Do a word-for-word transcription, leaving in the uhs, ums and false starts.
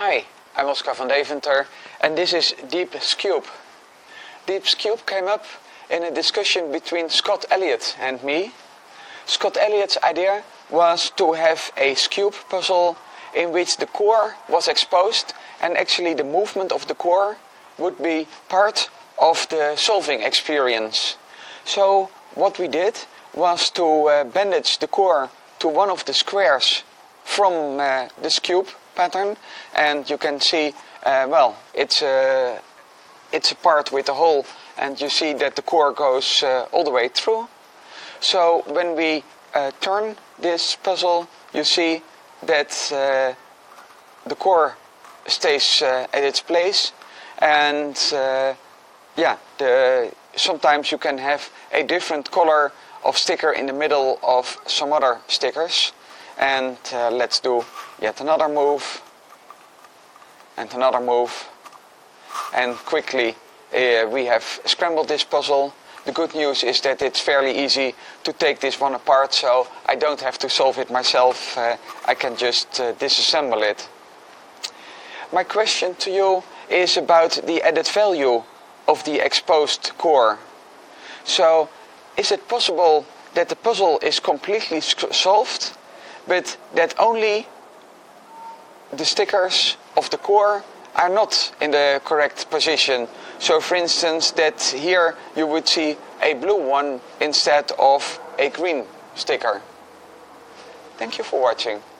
Hi, I'm Oscar van Deventer and this is Deep's Cube. Deep's Cube came up in a discussion between Scott Elliott and me. Scott Elliott's idea was to have a cube puzzle in which the core was exposed and actually the movement of the core would be part of the solving experience. So what we did was to uh, bandage the core to one of the squares from uh, this cube pattern, and you can see, uh, well, it's a, it's a part with a hole, and you see that the core goes uh, all the way through. So when we uh, turn this puzzle, you see that uh, the core stays uh, at its place, and uh, yeah, the, sometimes you can have a different color of sticker in the middle of some other stickers. And uh, let's do yet another move, and another move, and quickly uh, we have scrambled this puzzle. The good news is that it's fairly easy to take this one apart, so I don't have to solve it myself. Uh, I can just uh, disassemble it. My question to you is about the added value of the exposed core. So, is it possible that the puzzle is completely solved, but that only the stickers of the core are not in the correct position? So for instance, that here you would see a blue one instead of a green sticker. Thank you for watching.